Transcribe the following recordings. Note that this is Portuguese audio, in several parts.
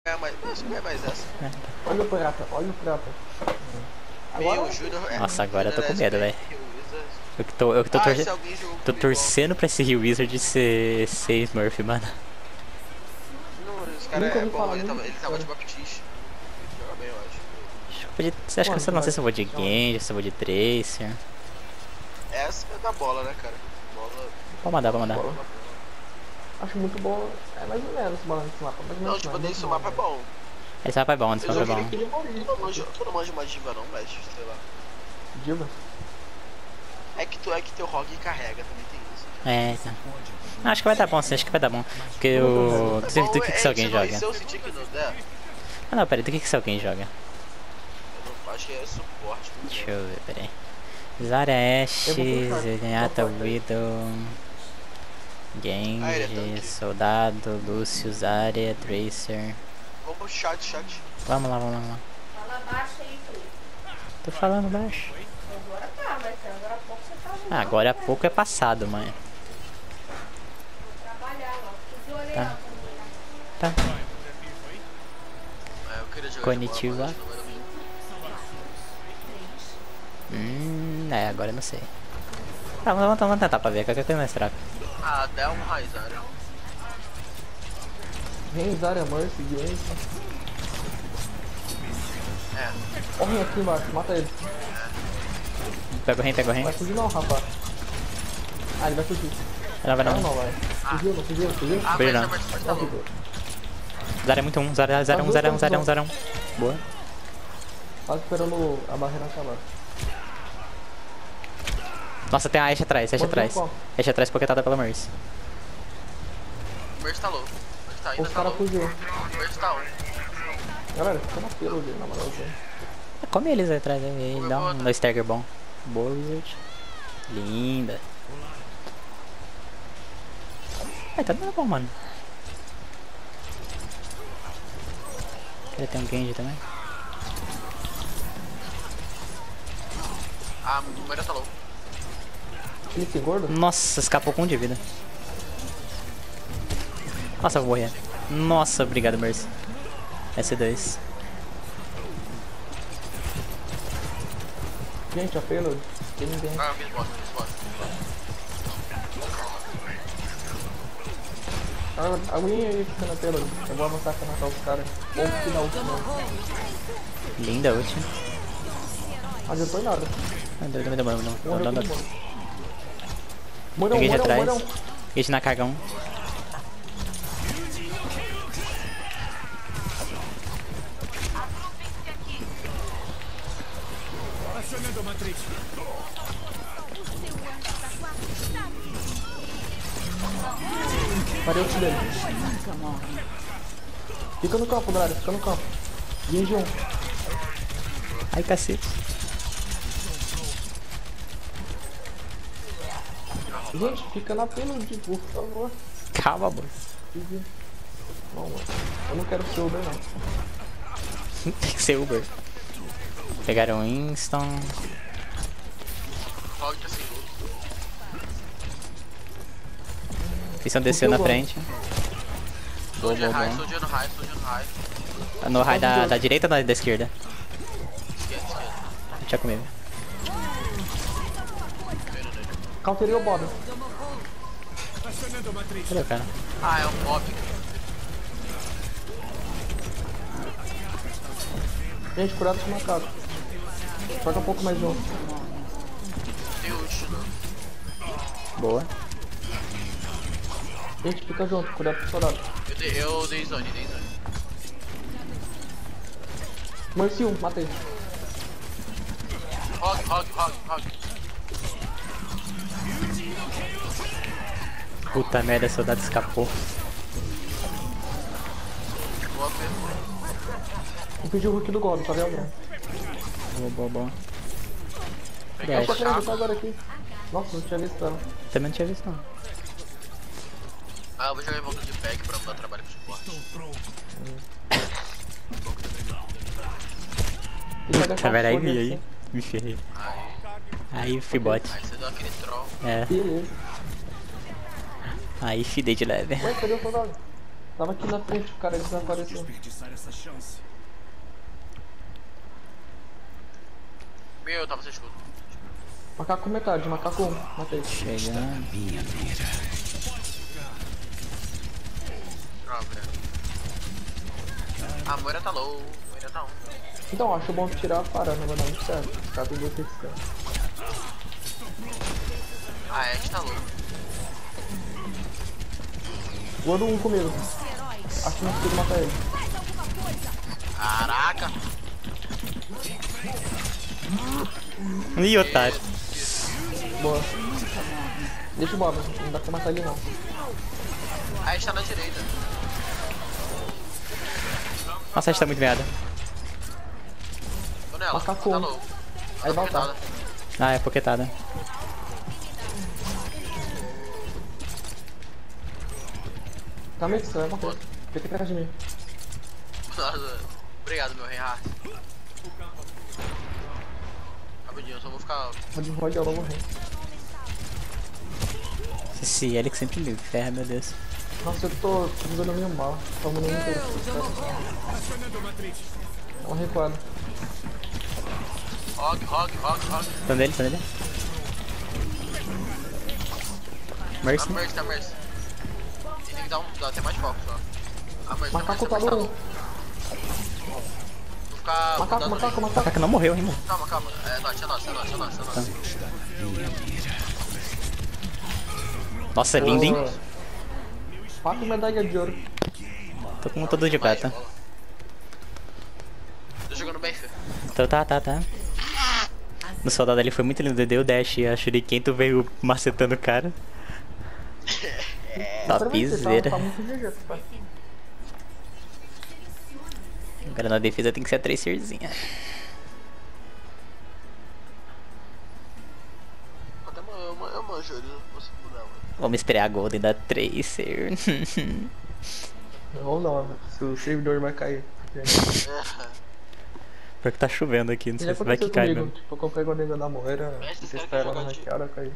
Acho que é mais essa. Olha o prata, olha o prata. Agora... o Júnior Nossa, agora eu tô com medo, velho. Eu que tô comigo, torcendo pra esse Rio Wizard ser Smurf, mano. Não, esse cara Nunca é ouvi bom, falar, ele nunca tava vi de Baptiste. Joga bem, eu acho. Acho que eu não sei se eu vou de Genji, se eu vou de Tracer. Essa é da bola, né, cara? Bola... Pode mandar, pode mandar. Acho muito bom, é mais ou menos esse balanço desse mapa, mas Não, tipo, esse mapa é bom. Esse mapa é bom, esse mapa é bom. Tu não manja uma diva não, mas sei lá. Diva? É que teu rogue carrega, também tem isso. É, tá. Acho que vai dar bom, sim, acho que vai dar bom. Porque o... Do que alguém joga? Se eu sentir que não der... Ah não, peraí, do que alguém joga? Eu não acho que é suporte. Deixa eu ver, peraí. Zarya Ashe, Zenyatta, Widow, Genji, Soldado, Lúcio, Zarya, Tracer. Vamos pro chat. Vamos lá. Fala baixo aí, tu. Tô falando baixo. Agora tá, mas agora há pouco você tava. Agora há pouco é passado, mãe. Vou trabalhar lá. Tu olhei Tá. lá. Tá. Eu queria jogar Konnichiwa. Agora eu não sei. Tá, vamos tentar pra ver, qualquer coisa mais fraca. Ah, até um Raizar. Vem, Zarya, Mercy, Genji. Corre aqui embaixo, mata ele. Pega o Ren. Vai fugir não, rapaz. Ah, ele vai fugir. Ela vai Não, não. vai. Fugiu, não fugiu? Foi não. Zarya é muito 1, Zarya 1. Boa. Quase esperando a barreira acabar. Nossa, tem a Ashe atrás, Ashe atrás poketada pela Mercy. O Mercy tá louco. Os caras fugiu. O Mercy tá on. Galera, fica na fila dele, na moral. Come eles aí atrás, aí dá um stagger bom. Boa, Wizard. Linda. Ai, tá dando bom, mano. Ele tem um Genji também. Ah, o Mercy tá louco. Clique gordo? Nossa, escapou com 1 de vida. Nossa, eu vou morrer. Nossa, obrigado, Mercy. S2. Gente, a payload. Tem ninguém. Ah, me bota. Alguém aí fica na payload. Eu vou avançar pra matar os caras. Ou final último. Linda ult. Não adiantou em nada. Me demorou, não. Morão, Genji atrás. morão. Genji na carga 1. Acionando a matriz. Parei o ult dele. Fica no campo, galera. Fica no campo. Genji 1. Ai, cacete. Gente, fica na payload, por favor. Calma, moço. Não, mano. Eu não quero ser Uber, não. Tem que ser Uber. Pegaram Winston. Rogue tá sem luz. Winston desceu na frente. Boa. Soldier no high. No high da direita ou da esquerda? Esquerda. Deixa comigo. Counterei o Bob. Acionando a matriz. Cadê o cara? Ah, é um Bob. Gente, curado com macaco. Joga um pouco mais junto. Tem ult, não. Boa. Gente, fica junto, curado com soldado. Eu dei zone. Mercy 1, matei. Rogue. Puta merda, o soldado escapou. Boa, Pedro. Eu pedi o hook do Goblin, tá vendo? Boa. Eu tô querendo botar agora aqui. Nossa, não tinha visto ela. Também não tinha visto, não. Ah, eu vou jogar em volta de pack pra mudar trabalho pro suporte. Puta merda, aí me ferrei. Aí fui bot. Aí você deu aquele troll. É. Beleza. Aí fidei de leve. Ué, cadê o soldado? Tava aqui na frente, o cara desapareceu. Desperdiçar essa chance. Meu, tava sem escudo. Macaco metade, macaco 1. Matei. Chegando. Droga. A Moira tá low. A Moira tá 1. Então, acho bom tirar a parada, mas não certo. Os caras tem 2 ficar. A Ashe tá low. Gordo 1 comigo. Acho que não consigo matar ele. Caraca. Ih, otário. Boa. Deixa o Bob, não dá pra matar ele não. A Ashe tá na direita. Nossa, a gente tá muito meada. Tô nela. Macaco. Tá low. Aí Tá voltar. pitada. Ah, é poketada. Tá meio que você vai morrer. Fica atrás de mim. Nossa. Obrigado, meu rei Hart. Rapidinho, eu só vou ficar... Rod, eu vou morrer. Esse L que sempre me ferra, meu Deus. Nossa, eu tô jogando meio mal. Tô mandando muito. Acionando Matrix. Dá uma recuada. Hog. Tá nele, tá nele. Mercy. A Mercy, tá Mercy. Tem que dar até mais foco só. A Mercy, Macaco a tá Mercy no. Vou ficar... Macaco, dando- macaco, macaco. Macaco não morreu, hein, mano. Calma. É nossa. Nossa, é lindo, hein? 4 medalhas de ouro. Tô com todo de prata. Tô jogando bem, filho. Então tá. No soldado ali foi muito lindo. Deu dash e a Shuriken, tu veio macetando o cara. Topzera. Tá muito GG, pai. Agora na defesa tem que ser a Tracerzinha. Até eu manjo ele, não consigo mudar, mano. Vamos esperar a Golden da Tracer. Ou não, se o servidor vai cair. Pior que tá chovendo aqui, não Já sei se vai que aconteceu cai comigo, mesmo. tipo, eu comprei o Nega da Moeira, Mas esse você cara espera quer ela jogar na de- hackeada, caiu.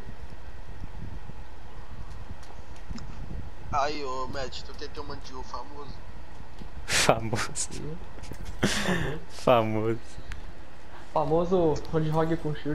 Aí, ô Matt, tu quer ter um mandil famoso? Famoso. Famoso Roadhog com shield.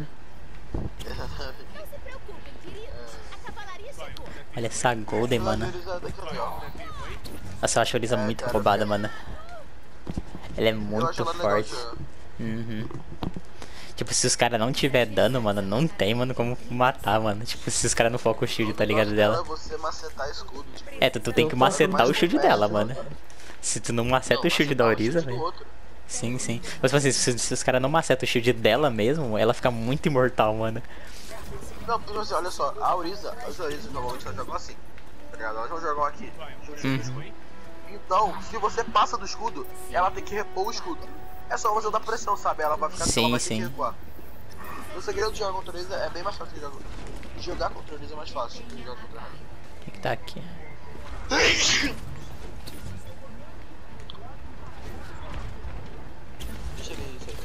Olha essa Golden, mano. Finalizada aqui, ó. Nossa, eu acho a Orisa muito cara, roubada, mano. Ela é Eu muito acho ela legal, forte. tio. Uhum. Tipo, se os caras não tiver dano, mano, não tem, mano, como matar, mano. Tipo, se os caras não focam o shield, tá ligado, dela. Você macetar escudo. Tipo, É, tu tem que macetar o shield dela, mano. Se tu não maceta o shield da Orisa, velho. Sim. Mas, tipo assim, se os caras não macetam o shield dela mesmo, ela fica muito imortal, mano. Não, porque assim, olha só, as Orisas normalmente elas jogam assim, tá ligado? Elas não jogam aqui. Então, se você passa do escudo, ela tem que repor o escudo. É só você dar pressão, sabe? Ela vai ficar Sim, ela vai ter sim. que recuar. O segredo de jogar contra a Orisa é bem mais fácil que jogar contra a Orisa é mais fácil que jogar contra a Rainha. Tem que tá aqui. Deixa ele isso aí.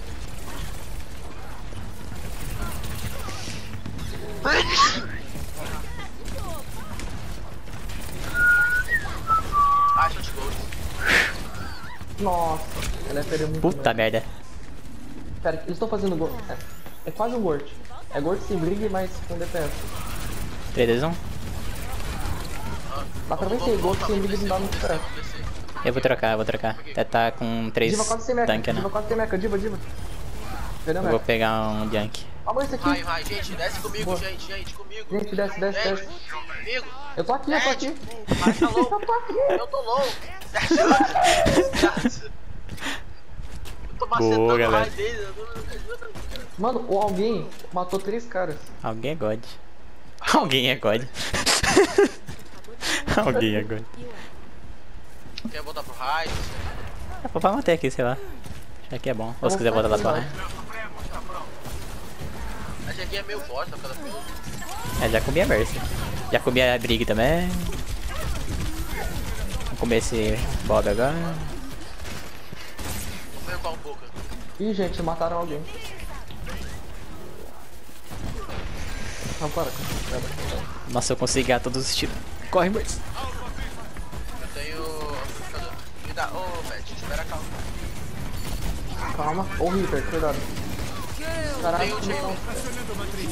Ah, shot gold. Nossa, ela é feira muito Puta bem. merda. Pera, eles estão fazendo gol. É quase um Gort. É Gort sem briga, mas com DPS. 3, 2, 1. Dá pra vencer, Gort sem briga não dá muito certo. Eu vou trocar. Até tá com 3 Diva quase sem mecha, tanque, né? Diva quase sem mecha, Diva. Perdeu Eu vou mecha. pegar um Junk. Olha isso aqui. Vai, gente, desce comigo, Boa. gente, comigo. Gente, desce. Comigo. Eu tô aqui. Vai, tá low. Eu tô low. Eu tô macetando Boa, o galera. raio dele. Mano, alguém matou 3 caras. Alguém é God. Alguém é God. Alguém é God. Quer voltar pro raio? Vai manter aqui, sei lá. Acho que é bom. Ou se quiser voltar lá pra lá. Esse aqui é meio forte, tá ficando feio. É, já comi a Mercy. Já comi a Brig também. Vamos comer esse Bob agora. Vou recuar um pouco. Ih, gente, mataram alguém. Não, para. Nossa, eu consegui ganhar todos os tiros. Corre, Mercy. Eu tenho Tá, ô, Beth, espera calma. Calma. Ô, Reaper, cuidado. Caralho, Tem ult aí, não. Acionando a matriz.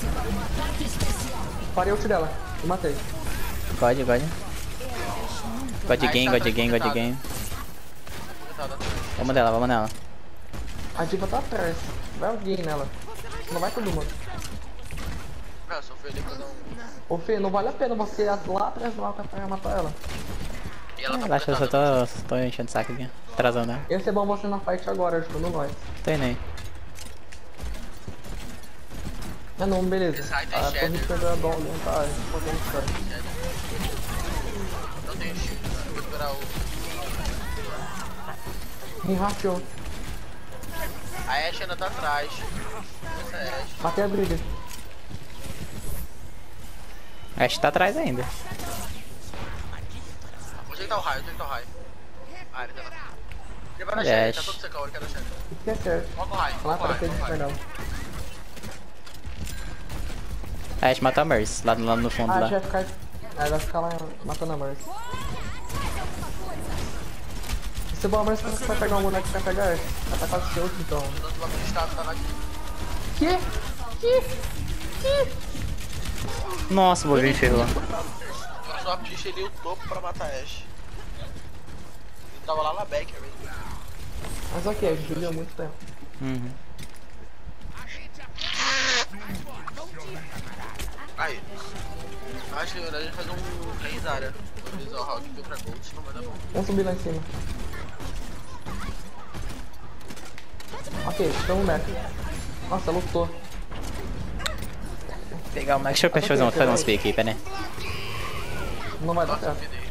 Parei o ult dela. E matei. God game, God game. Vamos nela, vamos nela. A diva tá atrás. Vai alguém nela. Não vai todo mundo. Não, só foi ali pra dar um... Ô, Fê, não vale a pena você ir lá atrás do mapa pra matar ela. E ela tá Relaxa, eu só apertada. tô enchendo o saco aqui. Atrasando, né? Ia ser bom você na fight agora, ajudando nós. Tô indo aí. Ah não, beleza. Esse side é A shadow. torre perdeu a dom, não tá podendo ficar. Não tenho shield, cara. Vou esperar o... Rachou. A Ashe ainda tá atrás. Essa é a Ashe. Matei a briga. Ash tá atrás ainda. Onde é que tá o raio? Onde é que tá o raio? Ah, ele tá lá. Ele vai na Olha, Shelly, Ashe. tá todo secão, ele quer da Shelly. Isso que é certo. Coloca o raio, Lá coloca o pra raio, frente, coloca o raio. perdão. Ash matou a Mercy, lá no fundo Ah, lá. já vai ficar. Aí vai ficar lá matando a Mercy. Se for a Mercy, você vai pegar um boneco que vai pegar essa. Vai tacar o seu outro então. O nosso bagulho de estado tá lá aqui. Que? Nossa, o Wolverine ferrou. Eu só enxerei o topo pra matar a Ashe. Ele tava lá na back, velho. Mas ok, a gente viu há muito tempo. Uhum. Aí. Acho que na verdade a gente faz um range área. Valorizar o round que deu pra gold, não vai dar bom. Vamos subir lá em cima. Ok, estamos no meta. Nossa, lutou. Pegar o Max, deixa eu fazer uns pick aqui, pera aí. Não vai dar Nossa, certo. fidei.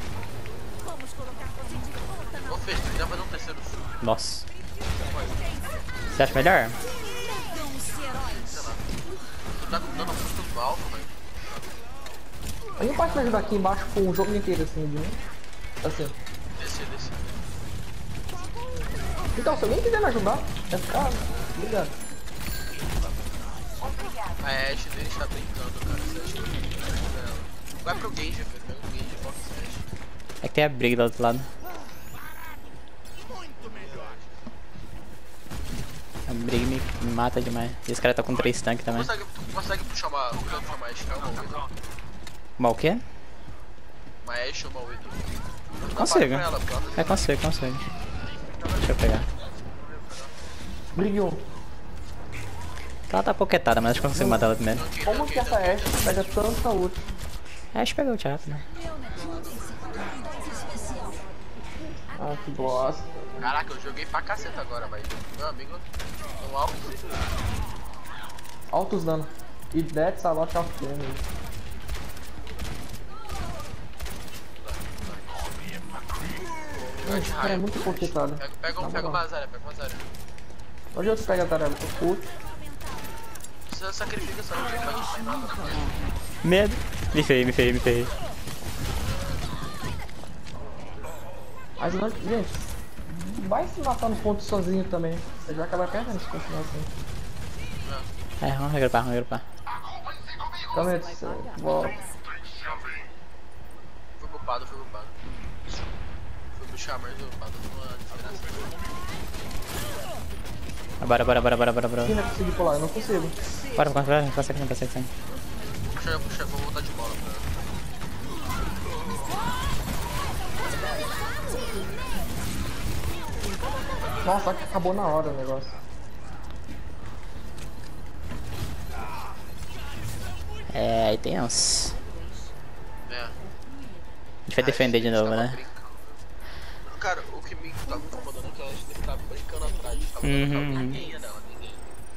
Ô, Fez, tu já fazer um terceiro sul. Nossa. Você acha melhor? Sei lá. Tu tá dando muito alto, velho. A gente pode me ajudar aqui embaixo com o jogo inteiro assim, de mim. Assim. Descer. Então, se alguém quiser me ajudar, vai ficar ligado. A Ashe dele está brincando, cara. Você acha que ajuda ela? Vai pro Genji, velho. Pega o Genji e bota essa Ashe. É que tem a briga do outro lado. A briga me mata demais. E esse cara tá com 3 tanques também. Tu consegue puxar uma Ashe, calma, Widow? Mal o quê? Uma Ashe ou uma Widow? Consigo. Dá pra ela, pô. É, consigo. Deixa eu pegar. Brigou. Ela tá poketada, mas acho que eu consigo matar ela primeiro. Como que essa Ashe pega tanta ult? Acho que pegou o rápido, né? Ah, que bosta. Caraca, eu joguei pra caceta agora, velho. Meu amigo, um alto. Altos danos. E that's a lot of damage. Esse cara é muito complicado. Pega uma Zarya, Onde outro pega a Tarela? O ult. Você sacrifica essa ult, não vai nada. Medo. Me ferrei. Mas não, gente, vai se matar no ponto sozinho também. Você vai acabar perdendo se continuar assim. É, vamos regrupar. Calma aí, volta. Fui culpado. Fui puxar, mas eu fui uma desgraça. Bora. Quem vai conseguir pular? Eu não consigo. Bora, consegue sim. Puxa, vou voltar de bola pra ela. Nossa, acabou na hora o negócio. É, aí tem uns. É. A gente vai defender de novo, né? Cara, o que me tava me incomodando é que a gente tava brincando atrás. Tava ninguém ia nela, ninguém.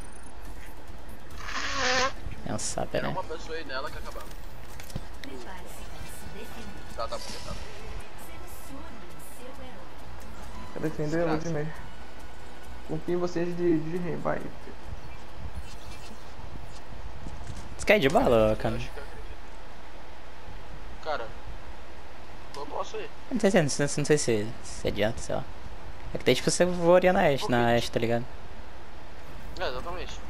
É um sapo, Era né? uma pessoa aí nela que acabava. Tá projetado. Quer defender o de meio. Confio em vocês de rei, vai. Você quer ir de bala, cara? Cara, eu posso ir. Não sei se adianta, sei lá. É que tem tipo você voaria na Ashe, tá ligado? É, exatamente.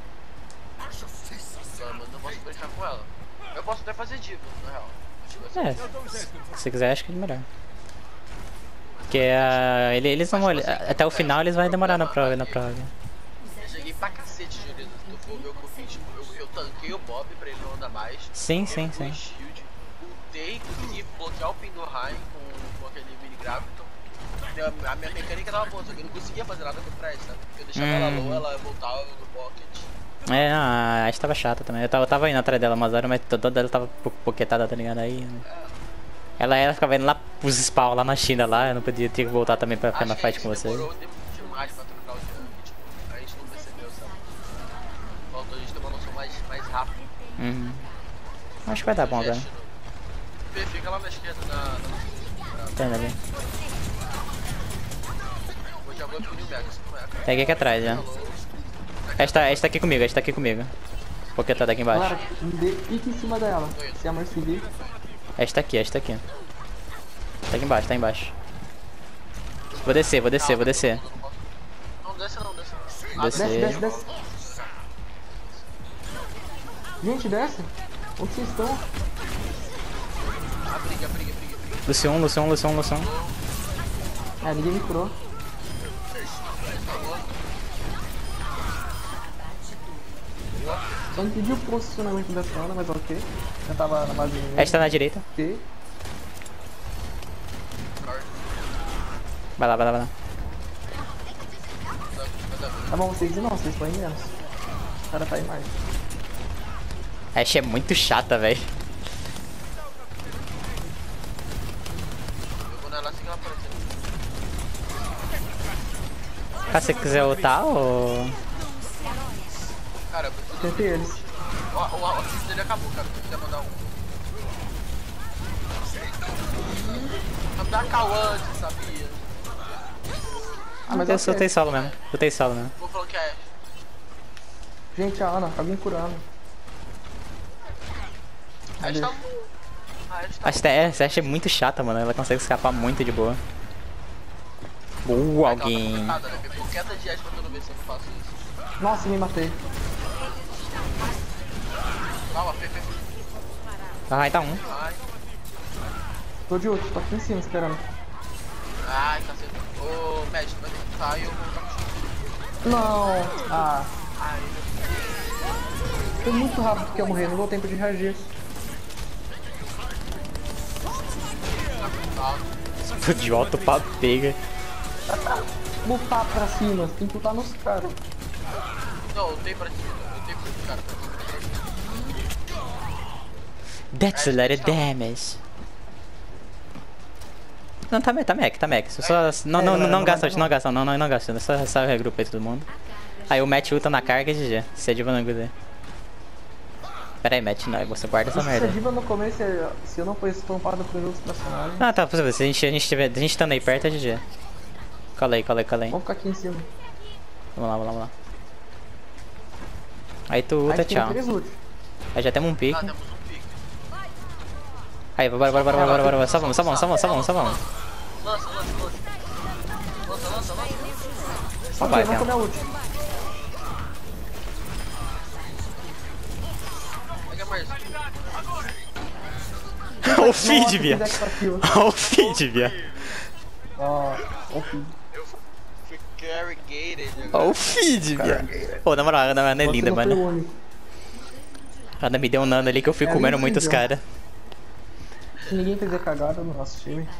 Mas não posso brincar com ela. Eu posso até fazer diva, na real. É, se você quiser, acho que é melhor. Porque eles vão até o final eles vão demorar na prova. Eu joguei pra cacete, Júlio. Se tu for ver o que eu fiz, eu tanquei o Bob pra ele não andar mais. Sim. Shield, ultei, consegui bloquear o ping do Ryan com aquele mini Graviton. A minha mecânica tava boa, só que eu não conseguia fazer nada contra ela, sabe? Eu deixava ela low, ela voltava no pocket. É, não, a Ashe tava chata também. Eu tava indo atrás dela umas horas, mas toda ela tava poquetada, tá ligado? Aí. Ela ficava indo lá pros spawn lá na China lá, eu não podia ter que voltar também pra ficar na fight com vocês. Demorou demais pra trocar o jump, tipo, a gente não percebeu, sabe? Faltou a gente ter uma noção mais rápida. Acho que vai dar bom agora. Fê, fica lá na esquerda Tá ali. Vou já vou punir o Mega, se não é. Peguei aqui atrás já. Esta tá aqui comigo, esta tá aqui comigo. Porque tá daqui embaixo. Galera, fica em cima dela. Se a Mercy vir. Esta aqui. Tá aqui embaixo, tá embaixo. Vou descer. Não, desce não. Descer. Desce. Gente, desce. Onde vocês estão? Briga. Lucian. Ah, ninguém me curou. Só entendi o posicionamento dessa Ana, mas ok. Eu tava na base. Esta tá na direita. Ok. Vai lá. Tá bom, vocês não, vocês estão em menos. O cara tá aí mais. A Ashe é muito chata, velho. Eu vou nela assim que ela aparecer. Se você quiser ultar ou... Cara, eu preciso... Tentei eles. O assist dele acabou, cara. Se você quiser mandar um... Vamos dar call antes, sabia? Ah, mas Eu soltei solo mesmo. Vou falar que é... Gente, a Ana, alguém curando. A gente tá... Essa Ashe é muito chata, mano. Ela consegue escapar muito de boa. Alguém... Quieta de Ashe pra tu não ver se eu não faço isso. Nossa, me matei. Calma, Fê. Ai, tá um. Ai, Tô de ult, tô aqui em cima esperando. caceta. Ô, Mad, tu vai ter que ficar e eu vou voltar contigo. Não! Ah, Ai, foi muito rápido que eu morri, não deu tempo de reagir. De alto pra pega. Lutar pra cima, tem que lutar nos caras. não, eu tenho pra cima. Cara. That's a lot of damage. Não, tá mec. Não gasta, só regrupa aí todo mundo. Aí o Matt ulta na carga e GG. Se a diva não quiser. Pera aí, Matt, não, você guarda essa Se a merda. diva no começo, se eu não for estampado por outros personagens. Ah, tá, pra você ver, se a gente estando aí perto é GG. Cola aí. Vamos ficar aqui em cima. Vamos lá. Aí tu ulta, tchau. Aí já temos um pique. Temos um pique. Aí, bora. Só vamos. Lança. Vai, Ok, vamos comer a ult. Pega mais. Olha o feed, viado. Olha o feed, viado. Ó, o feed. Fui carrigated. Olha o feed, viado. Pô, na moral, a Ana é linda, mano. A Ana me deu um nano ali que eu fui comendo muitos caras. Se ninguém fizer cagada no nosso time.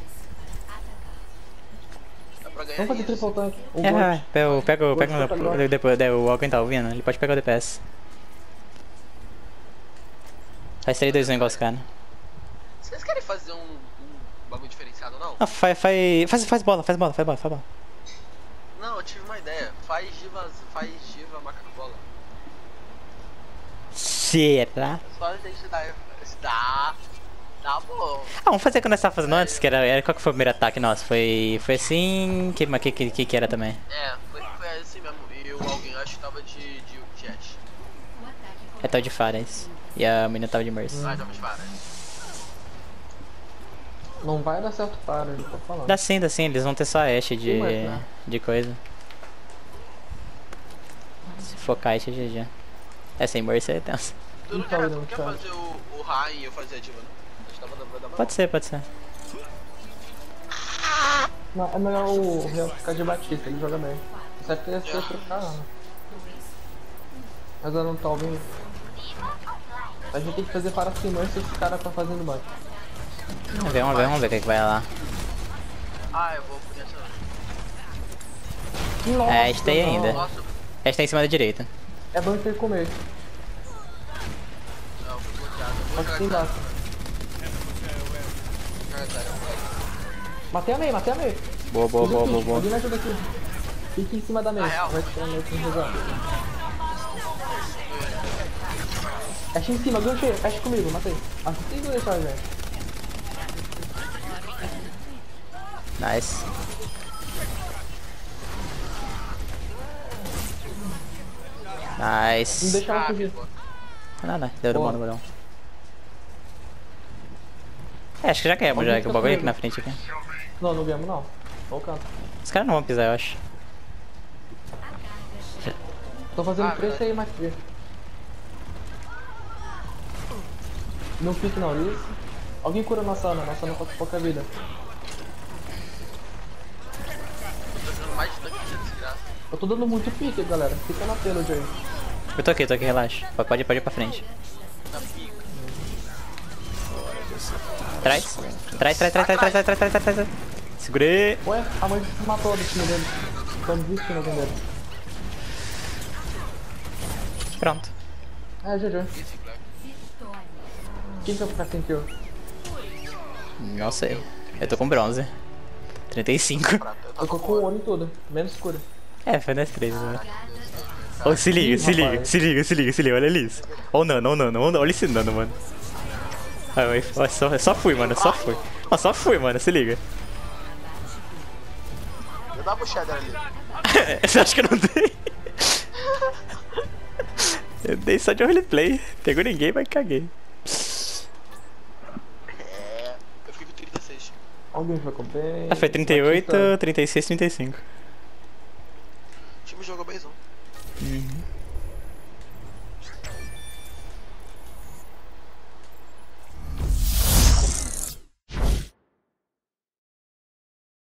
Dá pra ganhar Vamos fazer isso. triple tank. Pega depois, o Alckmin tá ouvindo, ele pode pegar o DPS. Faz 3, 2, 1 igual os caras. Vocês querem fazer um bagulho diferenciado, não? Ah, faz bola. Não, eu tive uma ideia. Faz Diva macaco bola. Será? Só a gente dá. Tá bom. Ah, vamos fazer o que nós tava fazendo antes, que era qual que foi o primeiro ataque nosso? Foi assim, que era também? É, foi assim mesmo. E o alguém acho que tava de Jet. É tal de Fares. E a menina tava de Mercy. Tava de Fares. Não vai dar certo para, eu tô falando. Dá sim, eles vão ter só a Ashe de coisa. Se focar Ashe é GG. É, sem Mercy é tenso. Tu não quer fazer o Ryan e eu fazer a Diva, não? A gente tava dando pra dar uma Pode ser. Não, é melhor o Real ficar de Batista, ele joga bem. Certo que ia ser trocar, né? Mas eu não tô ouvindo. A gente tem que fazer para cima se os caras tá fazendo bot. Vamos ver o que vai lá. Ah, eu vou por essa. Nossa, É, a gente tem não. ainda. Nossa, A gente tá em cima da direita. É bom ter que comer. não, eu vou bloqueado. Eu vou Pode ser jogar embaixo. essa. Matei a meio, matei a meio. Boa. Alguém me ajuda aqui. Fique em cima da meio. real. Vai ficar meio sem resolver. Fecha em cima, ganchei. Fecha comigo, matei. Acho que tem que deixar, velho. Nice. Não Nice. deixa ela fugir. Nada, deu Boa. bom. É, acho que já ganhamos já, que o bagulho aqui na frente aqui. Não, não ganhamos não. Vou canto. Os caras não vão pisar, eu acho. Tô fazendo 3 aí, mais 3. Não fique não, isso. Alguém cura nossa Ana tá com pouca vida. Tô dando mais de tanque de desgraça. Eu tô dando muito pique, galera. Fica na tela, Joey. Eu tô aqui, relaxa. Pode ir pra frente. Na pica. Traz. Traz. Segurei. Ué, a mãe se matou do time dele. Tô desistindo alguém dele. Pronto. É, GG. Esse Black. Quem que vai ficar sem kill? Não sei. Eu tô com bronze. 35. Prata. Eu tô com o olho todo, menos escuro. É, foi nas 3, né? Ô, se liga, olha isso. Ó o nano, olha esse nano, mano. Só fui, mano, só fui, mano, se liga. Eu dava o shader ali. Você acha que eu não dei? Eu dei só de roleplay. Pegou ninguém, mas caguei. É. Eu fiquei com 36. Alguém jogou bem. Ah, foi 38, Batista. 36, 35. O time jogou bemzão. Uhum.